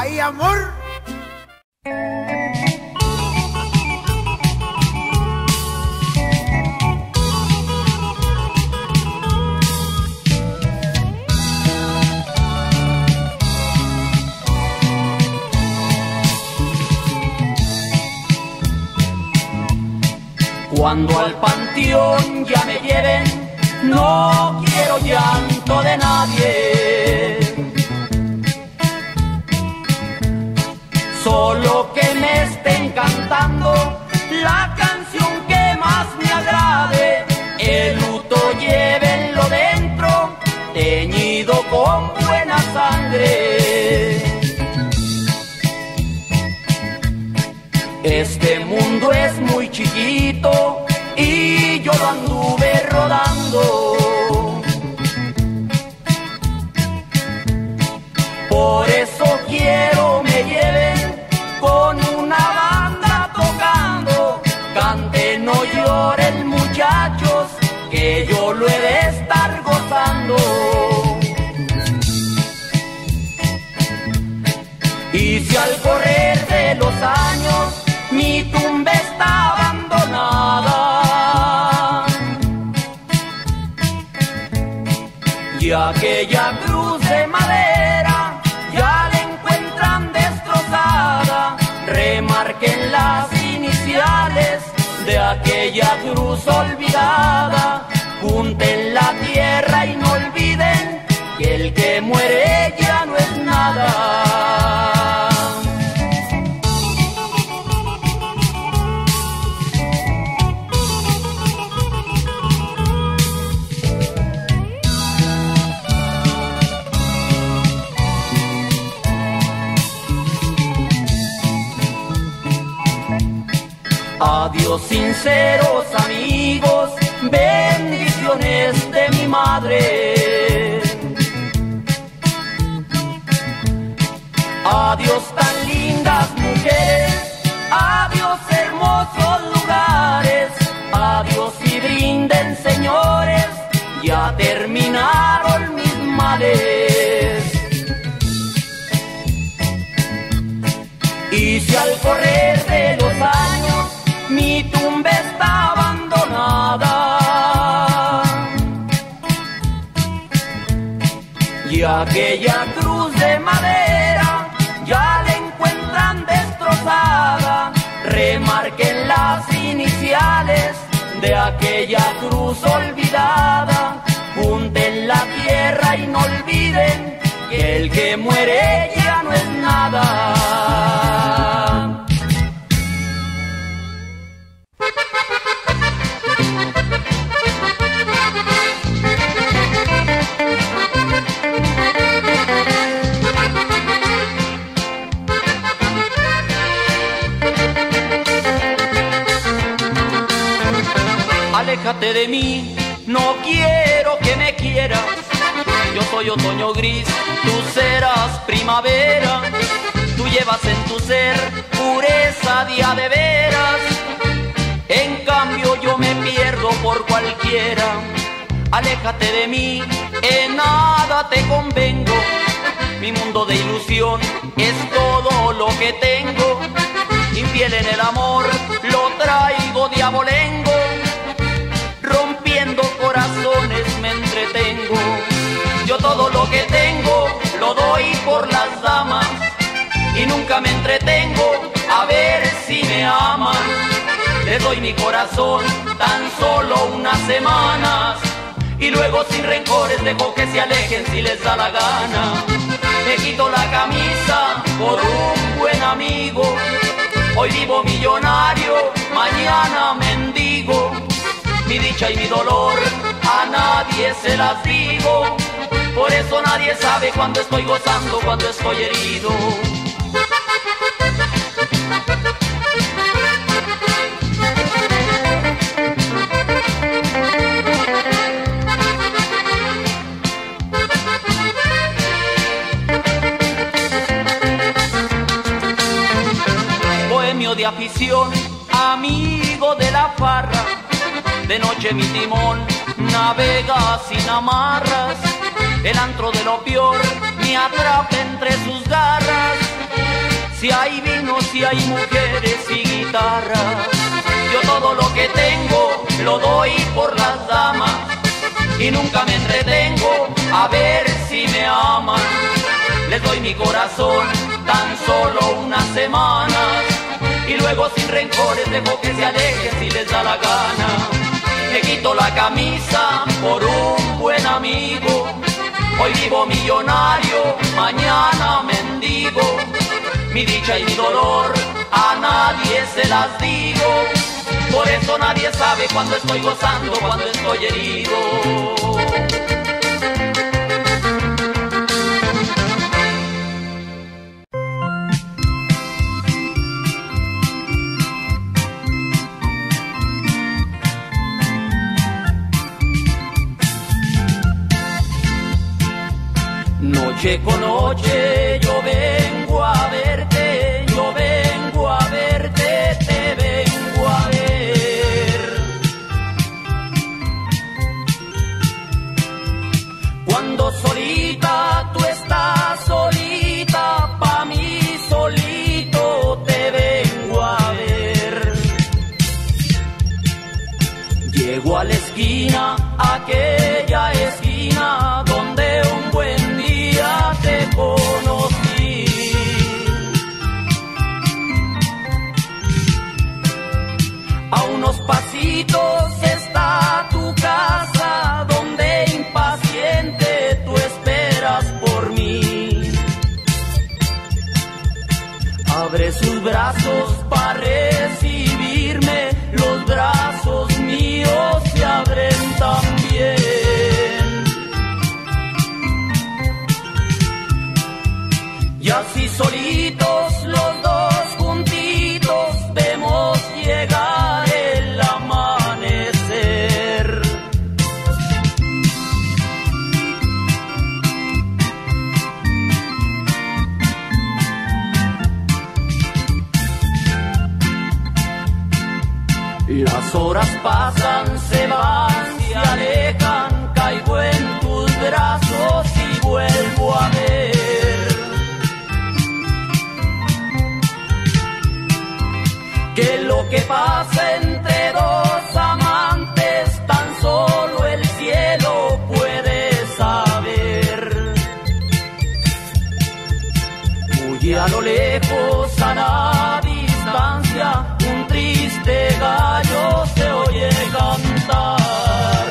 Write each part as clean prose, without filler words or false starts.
¡Ay, amor! Cuando al panteón ya me lleven, no quiero llanto de nadie. Solo que me estén cantando la canción que más me agrade. El luto llévenlo dentro, teñido con buena sangre. Este mundo es muy chiquito y yo lo anduve rodando. Por eso quiero me lleven con una banda tocando. Canten, no lloren muchachos, que yo lo he de estar gozando. Y si al correr de los años mi tumba está abandonada y aquella cruz de madera ya la encuentran destrozada, remarquen las iniciales de aquella cruz olvidada, junten la tierra y no olviden que el que muere ya no es nada. Adiós sinceros amigos, bendiciones de mi madre. Adiós tan lindas mujeres, adiós hermosos lugares, adiós y brinden señores, ya terminaron mis males. Y si al correr de los años mi tumba está abandonada y aquella cruz de madera ya la encuentran destrozada, remarquen las iniciales de aquella cruz olvidada, junten la tierra y no olviden que el que muere ya no es nada. Aléjate de mí, no quiero que me quieras. Yo soy otoño gris, tú serás primavera. Tú llevas en tu ser pureza día de veras. En cambio yo me pierdo por cualquiera. Aléjate de mí, en nada te convengo. Mi mundo de ilusión es todo lo que tengo. Infiel en el amor, lo traigo de abolengo. Rompiendo corazones me entretengo. Yo todo lo que tengo lo doy por las damas y nunca me entretengo a ver si me aman. Les doy mi corazón tan solo unas semanas y luego sin rencores dejo que se alejen si les da la gana. Me quito la camisa por un buen amigo. Hoy vivo millonario, mañana mendigo. Mi dicha y mi dolor a nadie se las digo. Por eso nadie sabe cuando estoy gozando, cuando estoy herido. Bohemio de afición, amigo de la farra. De noche mi timón navega sin amarras. El antro de lo peor me atrapa entre sus garras. Si hay vino, si hay mujeres y guitarra, yo todo lo que tengo lo doy por las damas y nunca me entretengo a ver si me aman. Les doy mi corazón tan solo unas semanas y luego sin rencores dejo que se alejen si les da la gana. Me quito la camisa por un buen amigo, hoy vivo millonario, mañana mendigo. Mi dicha y mi dolor a nadie se las digo, por eso nadie sabe cuando estoy gozando, cuando estoy herido. Noche con noche yo vengo a verte, yo vengo a verte, te vengo a ver. Cuando solita tú estás solita, pa' mí solito te vengo a ver. Llego a la esquina, aquella esquina donde un buen día te conocí. A unos pasitos está tu casa donde impaciente tú esperas por mí. Abre sus brazos para recibirme, los brazos míos se abren también. Y así solitos los dos juntitos vemos llegar el amanecer. Las horas pasan, se van, se alejan, caigo en tus brazos y vuelvo a ver. Que lo que pasa entre dos amantes tan solo el cielo puede saber. Muy a lo lejos, a la distancia, un triste gallo se oye cantar.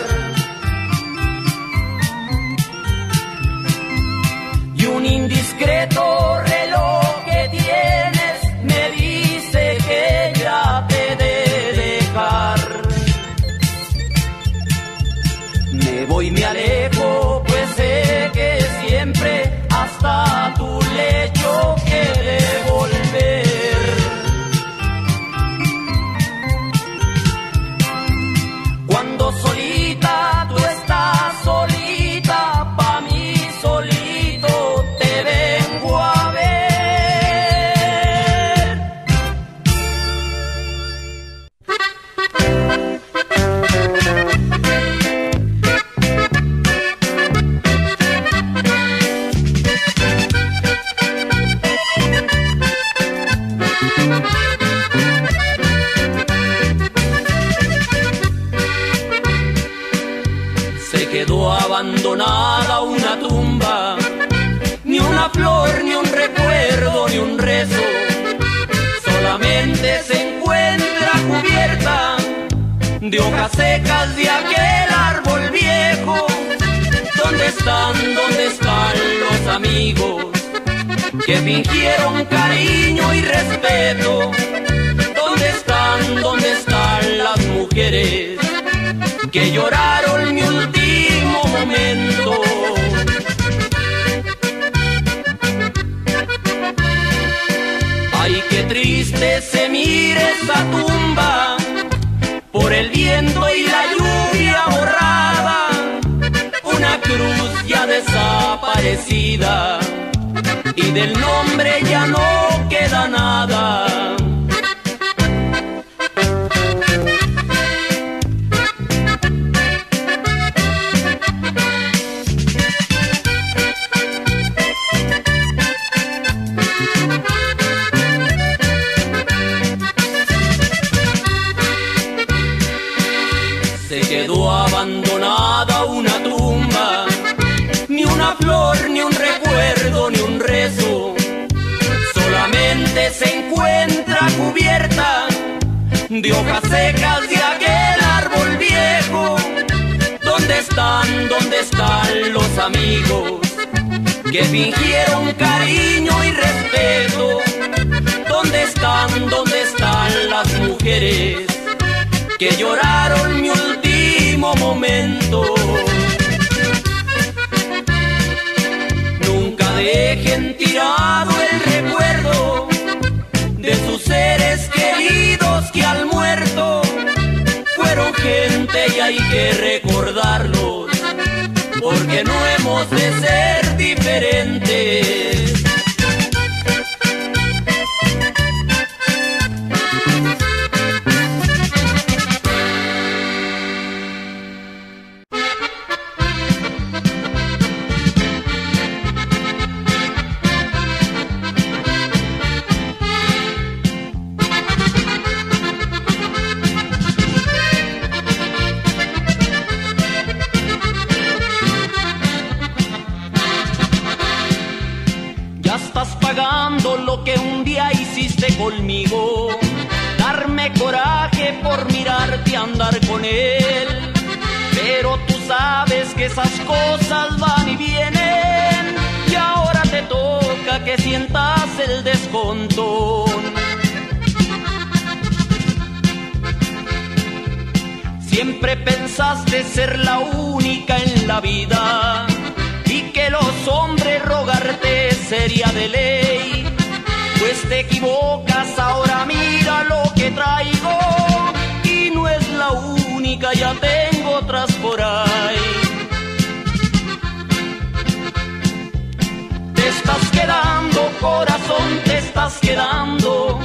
Y un indiscreto reloj que tienes me dice que ya te he de dejar. Me voy, me alejo, pues sé que siempre hasta tu lecho he de volver. Cuando solita tú estás solita, pa' mí solito te vengo a ver. Se quedó abandonada una tumba, ni una flor, ni un recuerdo, ni un rezo. Solamente se encuentra cubierta de hojas secas de aquel árbol viejo. ¿Dónde están los amigos que fingieron cariño y respeto? ¿Dónde están las mujeres que lloraron mi último momento? Ay, qué triste se mira esa tumba por el viento y la lluvia borrada, una cruz ya desaparecida y del nombre ya no queda nada. de hojas secas de aquel árbol viejo. ¿Dónde están los amigos que fingieron cariño y respeto? ¿Dónde están las mujeres que lloraron mi último momento? Nunca dejen tirado el recuerdo de sus seres queridos que al muerto fueron gente y hay que recordarlos, porque no hemos de ser diferentes. Pagando lo que un día hiciste conmigo, darme coraje por mirarte andar con él. Pero tú sabes que esas cosas van y vienen, y ahora te toca que sientas el descontón. Siempre pensaste ser la única en la vida y que los hombres rogarte sería de ley. Pues te equivocas, ahora mira lo que traigo, y no es la única, ya tengo otras por ahí. Te estás quedando, corazón, te estás quedando,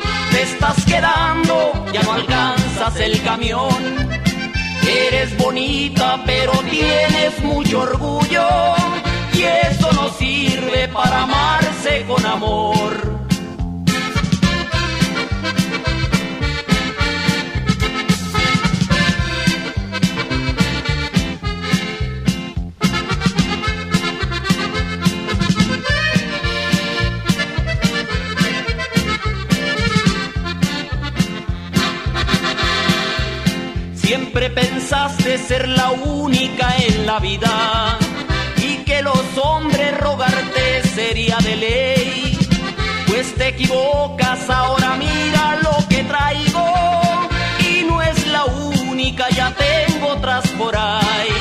ya no alcanzas el camión. Eres bonita pero tienes mucho orgullo, y eso no sirve para amarse con amor. Siempre pensaste ser la única en la vida y que los hombres rogarte sería de ley. Pues te equivocas, ahora mira lo que traigo, y no es la única, ya tengo otras por ahí.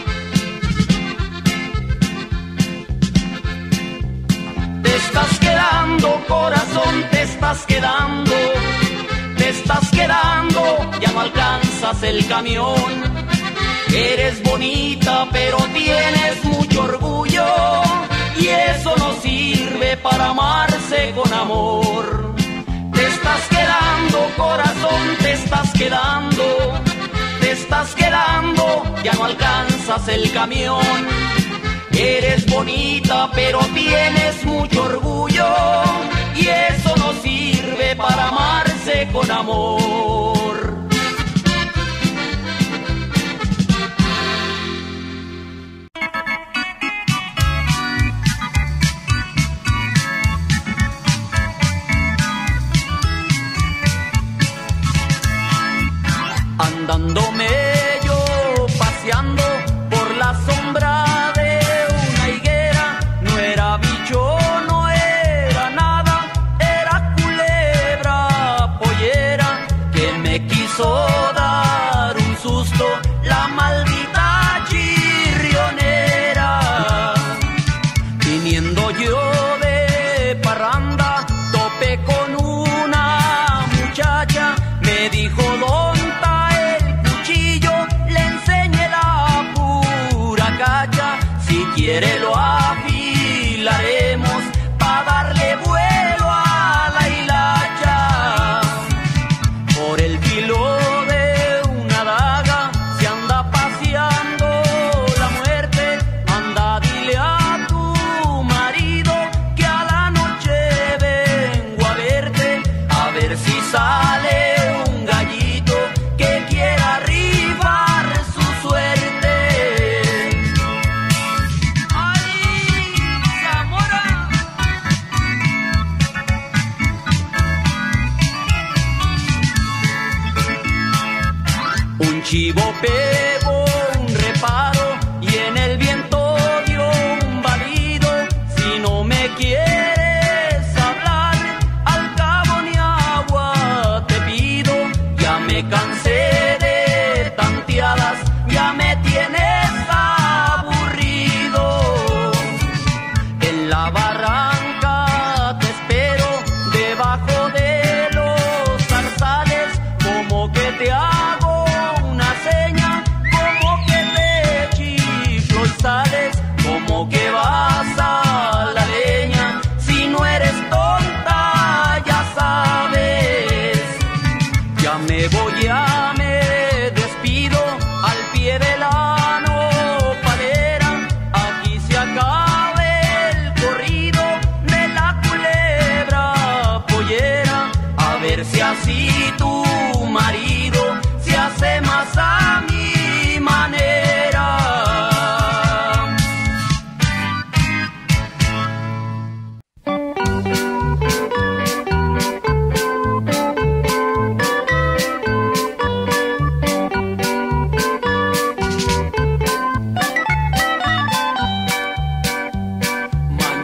Te estás quedando, corazón, te estás quedando, ya no alcanzas el camión. Eres bonita pero tienes mucho orgullo, y eso no sirve para amarse con amor. Te estás quedando, corazón, te estás quedando, ya no alcanzas el camión. Eres bonita pero tienes mucho orgullo, y eso no sirve para amarse con amor. Andándome yo paseando por la sombra de una higuera, no era bicho, no era nada, era culebra pollera que me quiso dar un susto, la maldita chirrionera. Viniendo yo de parranda, topé con una muchacha, me dijo ¿dónde está el cuchillo? Le enseñé la pura cacha, si quiere lo afilaremos pa' darle vuelo a la hilacha. Por el filo de una daga se anda paseando la muerte, anda dile a tu marido que a la noche vengo a verte, a ver si sale un gallito que quiera rifar su suerte. Ay,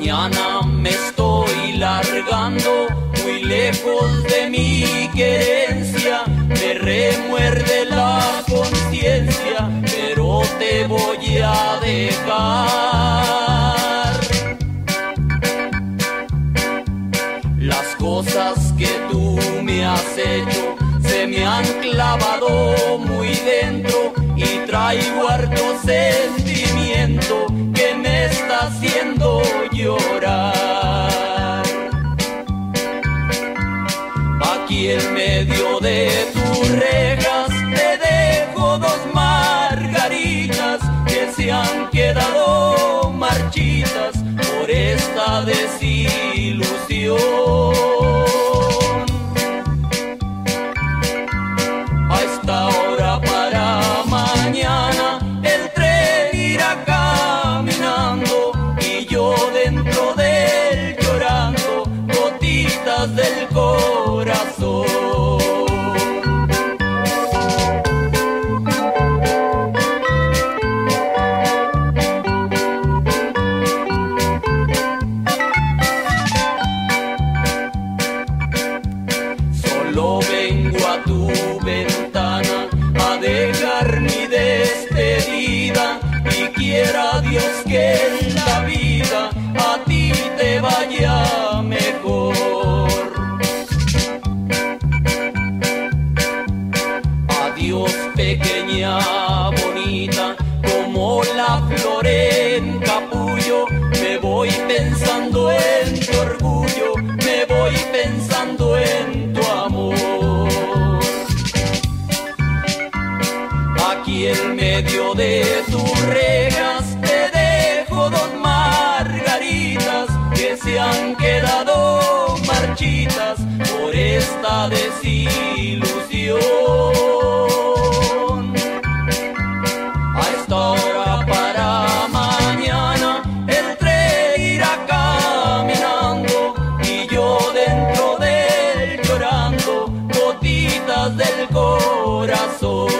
Mañana me estoy largando, muy lejos de mi querencia, me remuerde la conciencia, pero te voy a dejar. Las cosas que tú me has hecho se me han clavado muy dentro y traigo harto sentimiento que me está haciendo llorar. Aquí en medio de tus rejas te dejo dos margaritas que se han quedado marchitas por esta desilusión. A esta hora para mañana el tren irá caminando y yo dentro de él llorando gotitas del corazón. Solo vengo a tu ventana a dejar mi despedida y quiera Dios que en la vida a ti te vaya mejor. Adiós pequeña bonita, como la flor en capullo, me voy pensando en tu orgullo, me voy pensando en tu amor. Aquí en medio de tus rejas te dejo dos margaritas que se han quedado marchitas por esta desilusión. A esta hora para mañana el tren irá caminando y yo dentro de él llorando gotitas del corazón.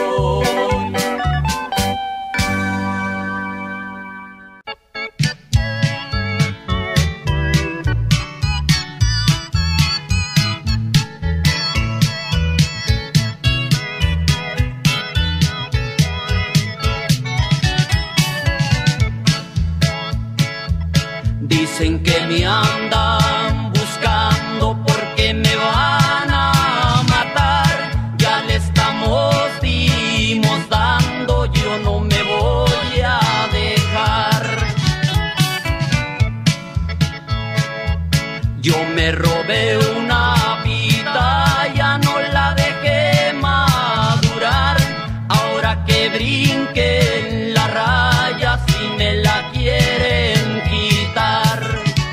Dicen que me andan buscando porque me van a matar. Ya le estamos dando, yo no me voy a dejar. Yo me robé una vida, ya no la dejé madurar. Ahora que brinque en la raya, si me la quieren quitar.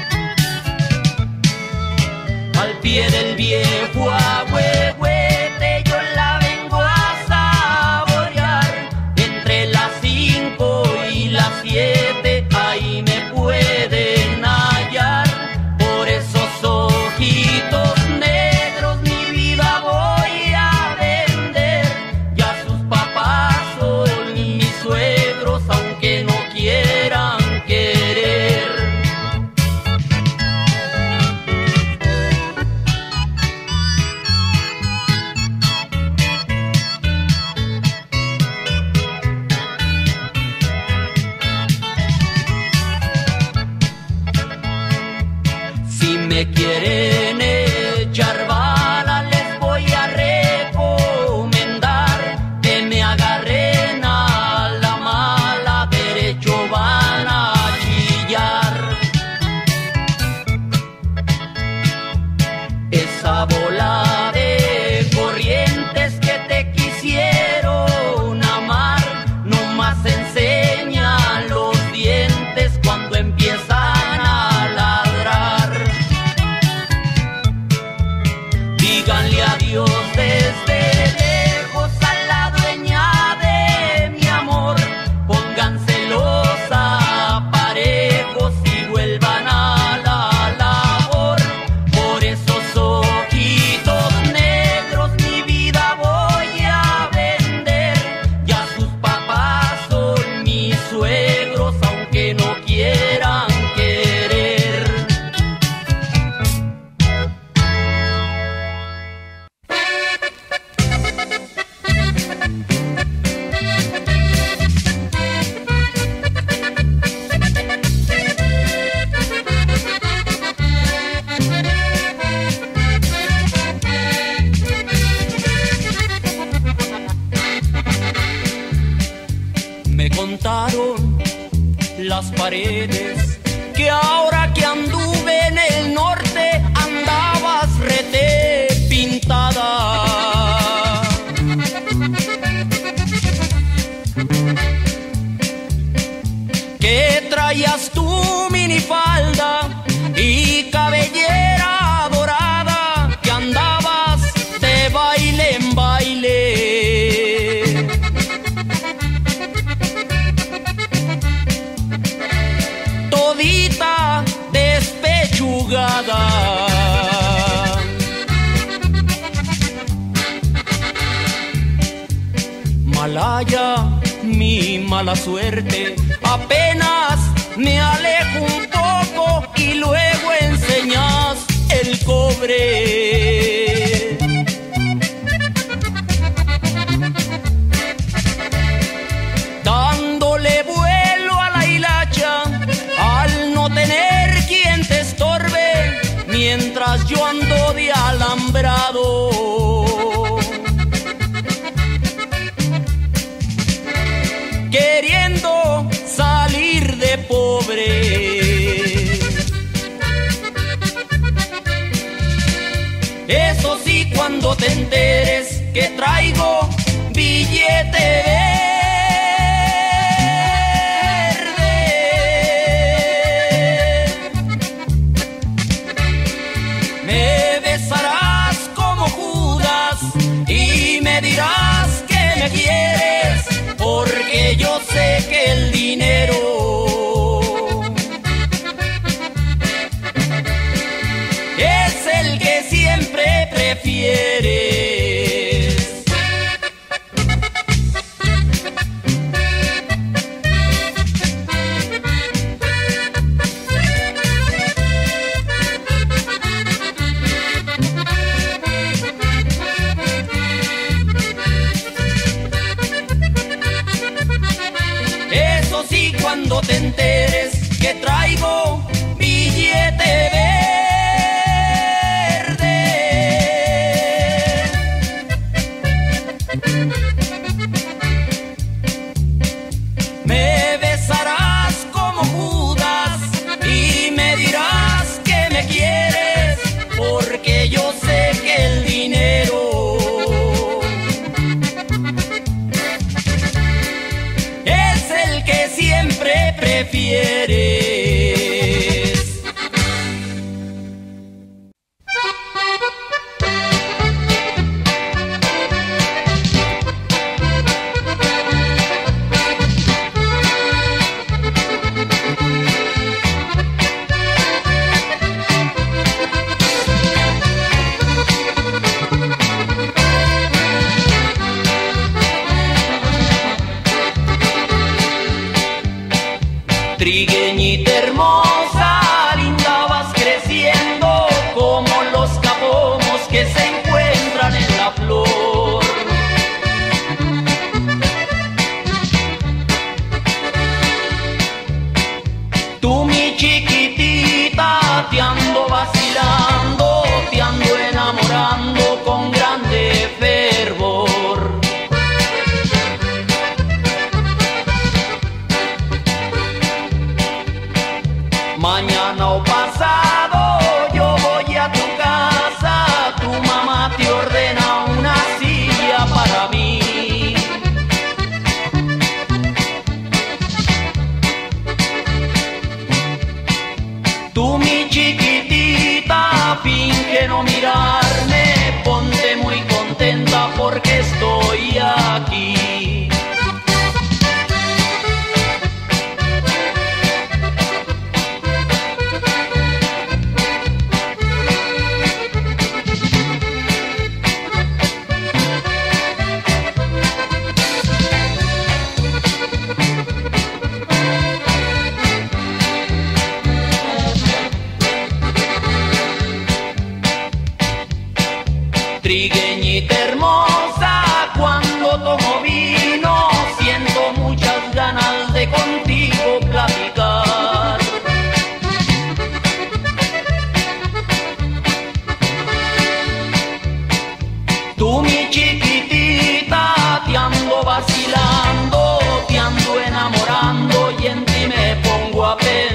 Al pie del viejo agüehuete yo la vengo a saborear. Entre las 5 y las 7 ahí me pueden hallar. Por esos ojitos negros mi vida voy a vender. Ya sus papás son mis suegros aunque no quieran querer. Si me quieren echar bala, les voy a recomendar que me agarren a la mala, derecho van a chillar. Esa bola de corrientes que te quisieron amar, nomás enseñan los dientes cuando empiezan a ladrar. paredes, que ahora que anduve en el norte andabas rete pintada. Que traías tu minifalda y cabellera dorada, que andabas de baile en baile. Todita despechugada. Malaya, mi mala suerte, apenas me alejo un poco y luego enseñas el cobre. Dándole vuelo a la hilacha al no tener quien te estorbe, mientras yo ando de alambrado. Queriendo salir de pobre. Eso sí, cuando te enteres que traigo billete verde, me besarás como Judas y me dirás que me quieres, porque yo sé que el dinero es el que siempre prefieres. Eso sí, cuando te enteres que traigo billete verde, me besarás como Judas y me dirás que me quieres, porque yo sé que el dinero es el que siempre prefieres. Trigueñita hermosa, linda vas creciendo como los capomos que se encuentran en la flor. Tú, mi chiquitita, te ando vacilando, te ando enamorando con grande fervor. Mañana o pasado yo voy a tu casa, tu mamá te ordena una silla para mí. Tú, mi chiquitita, finge no mirarme, ponte muy contenta porque estoy aquí. Trigueñita hermosa, cuando tomo vino, siento muchas ganas de contigo platicar. Tú, mi chiquitita, te ando vacilando, te ando enamorando y en ti me pongo a ver.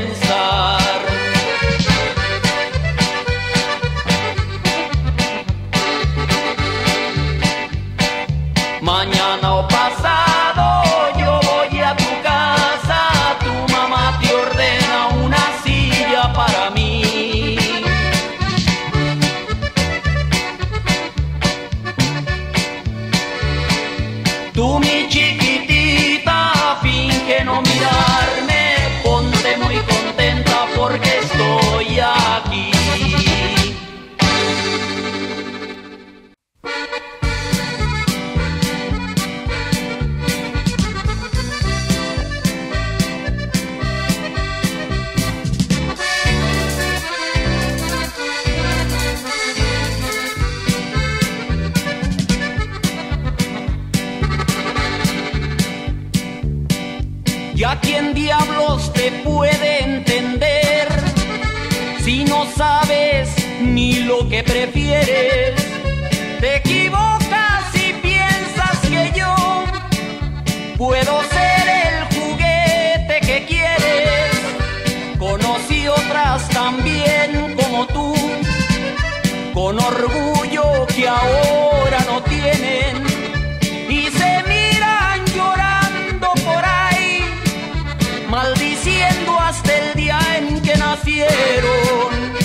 lo que prefieres. Te equivocas si piensas que yo puedo ser el juguete que quieres. Conocí otras también como tú, con orgullo que ahora no tienen, y se miran llorando por ahí, maldiciendo hasta el día en que nacieron.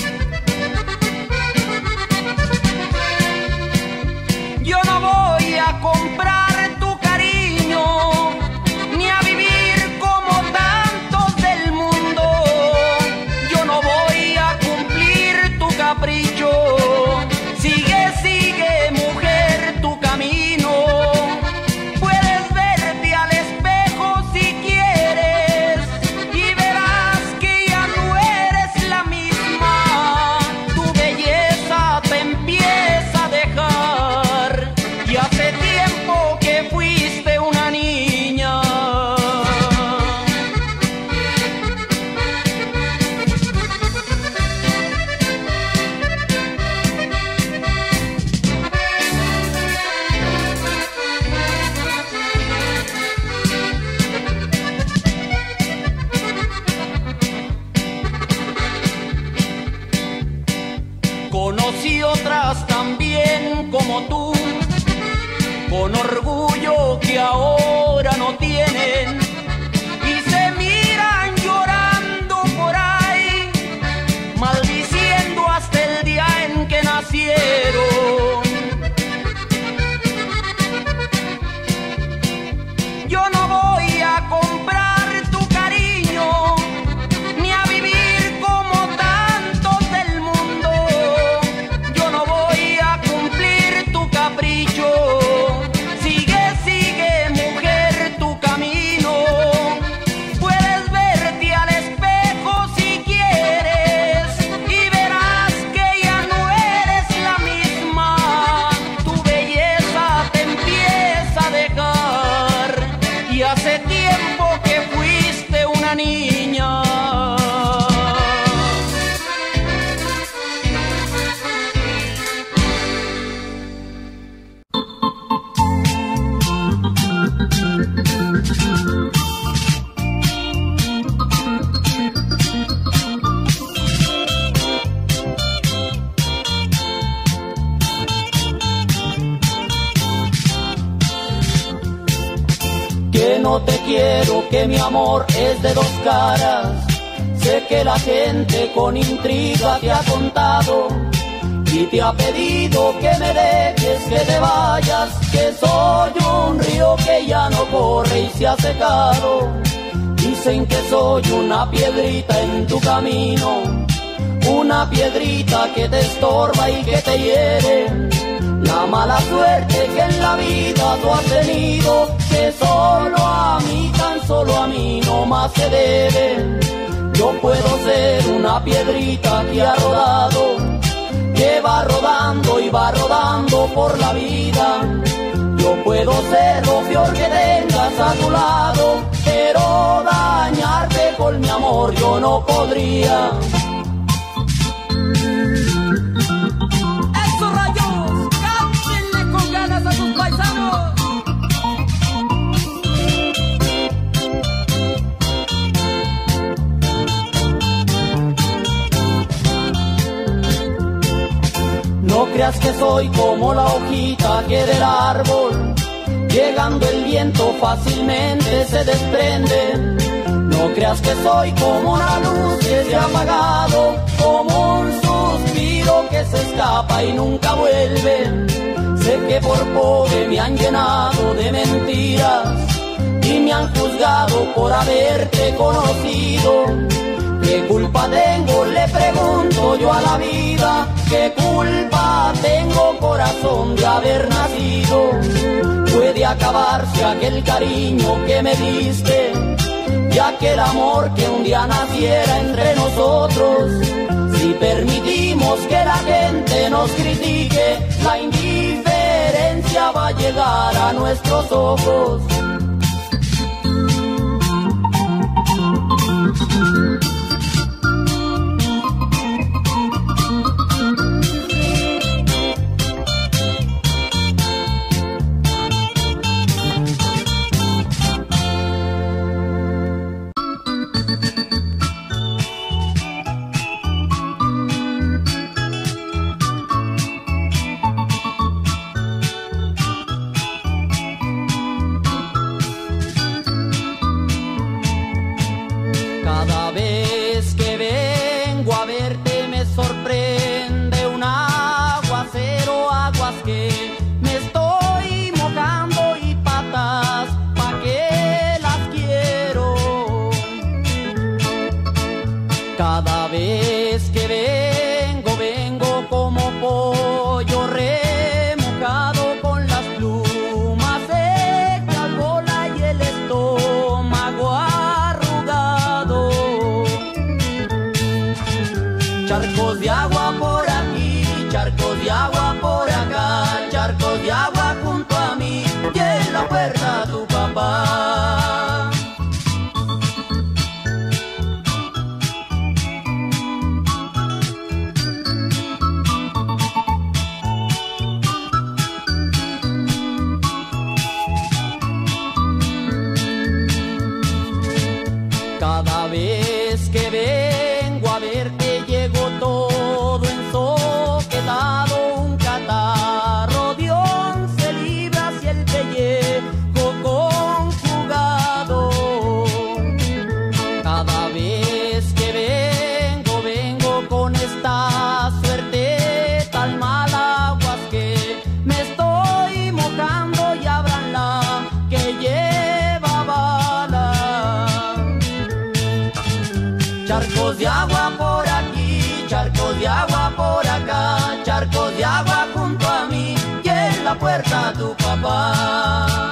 Yo no voy a comprar tu cariño, ni a vivir como tantos del mundo. Yo no voy a cumplir tu capricho. Sigue, sigue, mujer, tu camino. Puedes verte al espejo si quieres y verás que ya no eres la misma. Tu belleza te empieza a dejar y hace tiempo que fuiste una niña. Conocí otras también como tú, con orgullo que ahora no tienen, y se miran llorando por ahí, maldiciendo hasta el día en que nacieron. Yo no voy a comprar tu cariño, ni a vivir como tantos del mundo. Yo no voy a cumplir tu capricho. Sigue, sigue, mujer, tu camino. Puedes verte al espejo si quieres y verás que ya no eres la misma. Tu belleza te empieza a dejar y hace tiempo que fuiste una niña. Que no te quiero, que mi amor es de dos caras. Sé que la gente con intriga te ha contado y te ha pedido que me dejes, que te vayas, que soy un río que ya no corre y se ha secado. Dicen que soy una piedrita en tu camino, una piedrita que te estorba y que te hiere. La mala suerte que en la vida tú has tenido, que solo a mí, tan solo a mí no más se debe. Yo puedo ser una piedrita que ha rodado, que va rodando y va rodando por la vida. Yo puedo ser lo peor que tengas a tu lado, pero dañarte con mi amor yo no podría. ¡Eso, rayos! ¡Cántenle con ganas a tus paisanos! No creas que soy como la hojita que del árbol, llegando el viento fácilmente se desprende. No creas que soy como una luz que se ha apagado, como un suspiro que se escapa y nunca vuelve. Sé que por pobre me han llenado de mentiras y me han juzgado por haberte conocido. ¿Qué culpa tengo? Le pregunto yo a la vida. ¿Qué culpa tengo, corazón, de haber nacido? Puede acabarse aquel cariño que me diste y aquel amor que un día naciera entre nosotros. Si permitimos que la gente nos critique, la indiferencia va a llegar a nuestros ojos. vez que vengo, vengo como pollo remojado con las plumas secas, bola y el estómago arrugado. Charcos de agua por aquí, charcos de agua por acá, charcos de agua junto a mí y en la puerta tu papá. Cada vez que vengo a verte llego todo ensoquetado, un catarro de 11 libras y el pellejo conjugado. Cada vez que vengo, vengo con esta suerte tan mala, aguas que me estoy mojando y abranla que lleva bala. Charcos de agua por aquí, charcos de agua por acá, charcos de agua junto a mí y en la puerta tu papá.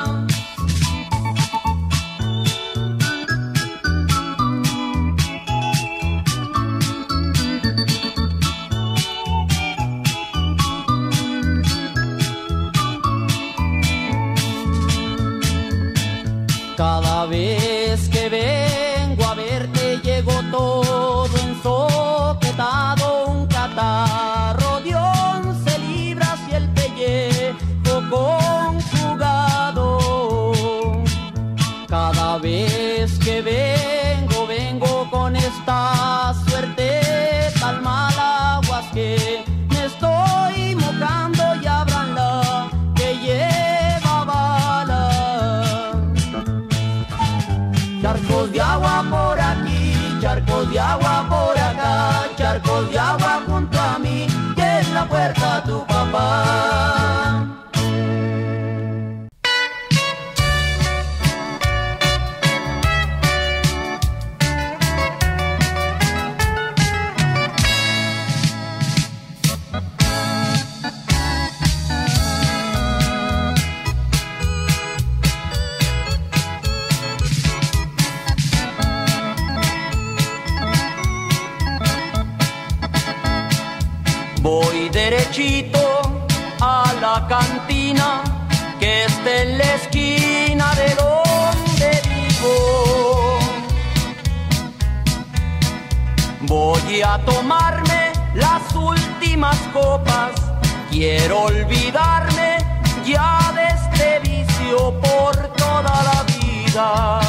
Cada vez que vengo a verte llego todo ensoquetado, un catarro de 11 libras y el pellejo conjugado. Cada vez que vengo, vengo con esta suerte tan mala, aguas que me estoy mojando y abranla que lleva bala. Charcos de agua por aquí, charcos de agua por acá, charcos de agua junto a mí y en la puerta tu papá. Voy derechito a la cantina que está en la esquina de donde vivo. Voy a tomarme las últimas copas, quiero olvidarme ya de este vicio por toda la vida.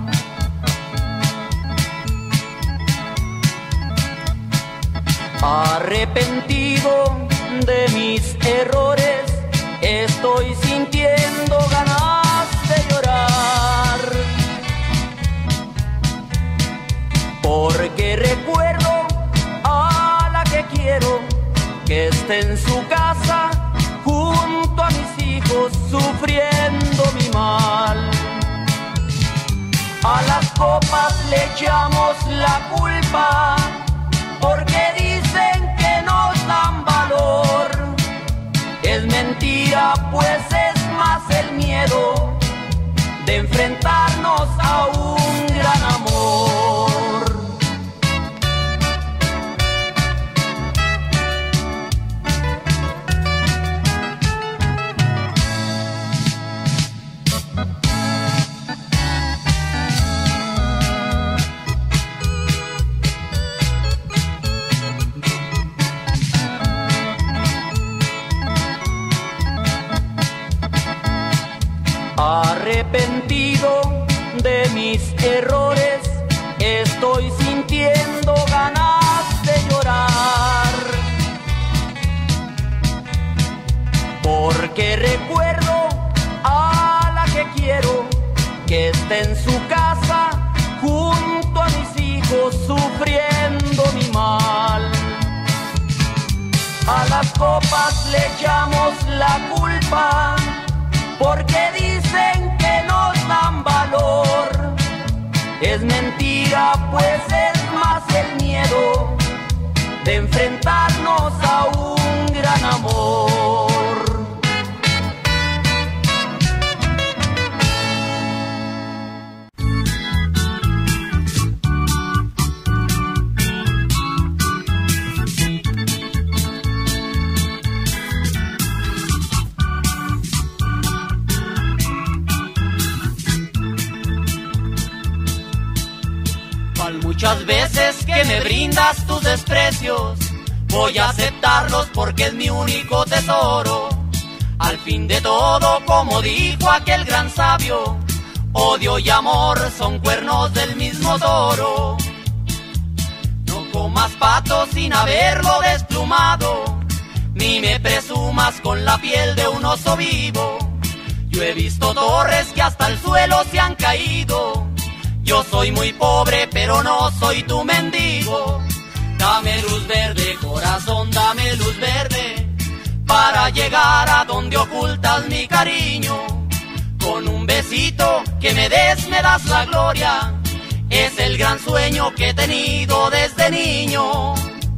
Arrepentido de mis errores, estoy sintiendo ganas de llorar, porque recuerdo a la que quiero que esté en su casa junto a mis hijos sufriendo mi mal. A las copas le echamos la culpa porque dicen que nos dan valor. Es mentira, pues es más el miedo de enfrentarnos a un gran amor. Arrepentido de mis errores, estoy sintiendo ganas de llorar, porque recuerdo a la que quiero que esté en su casa junto a mis hijos sufriendo mi mal. A las copas le echamos la culpa porque dicen que nos dan valor. Es mentira, pues es más el miedo de enfrentarnos a un gran amor. Muchas veces que me brindas tus desprecios, voy a aceptarlos porque es mi único tesoro. Al fin de todo, como dijo aquel gran sabio, odio y amor son cuernos del mismo toro. No comas pato sin haberlo desplumado, ni me presumas con la piel de un oso vivo. Yo he visto torres que hasta el suelo se han caído. Yo soy muy pobre, pero no soy tu mendigo. Dame luz verde, corazón, dame luz verde, para llegar a donde ocultas mi cariño. Con un besito que me das la gloria, es el gran sueño que he tenido desde niño.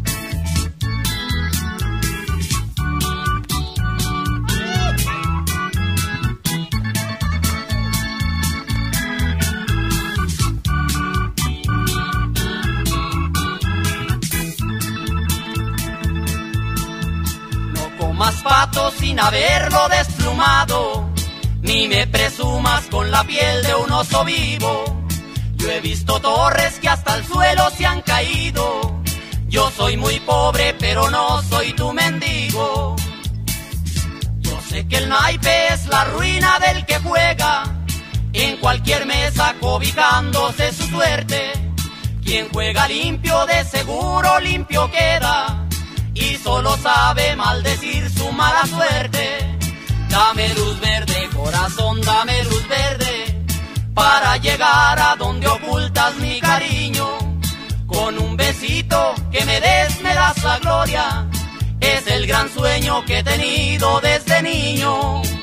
Más pato sin haberlo desplumado, ni me presumas con la piel de un oso vivo. Yo he visto torres que hasta el suelo se han caído. Yo soy muy pobre, pero no soy tu mendigo. Yo sé que el naipe es la ruina del que juega en cualquier mesa cobijándose su suerte. Quien juega limpio de seguro limpio queda, y solo sabe maldecir su mala suerte. Dame luz verde, corazón, dame luz verde, para llegar a donde ocultas mi cariño. Con un besito que me das la gloria, es el gran sueño que he tenido desde niño.